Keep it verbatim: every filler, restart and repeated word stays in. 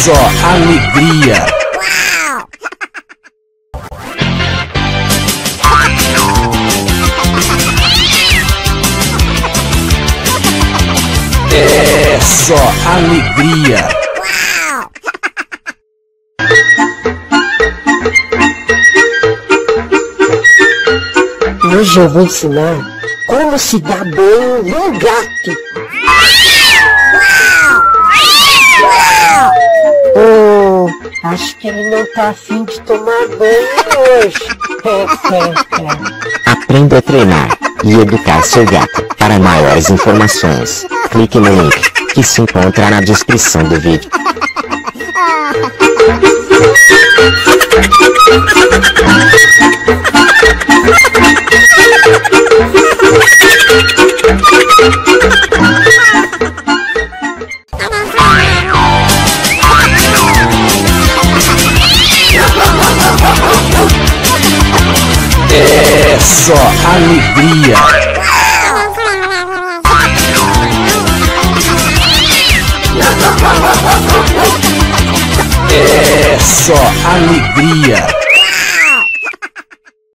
só alegria. É só alegria. Hoje eu vou ensinar como se dá banho num gato. Oh, acho que ele não tá afim de tomar banho hoje. Aprenda a treinar e educar seu gato. Para maiores informações, clique no link que se encontra na descrição do vídeo. É só alegria. É só alegria.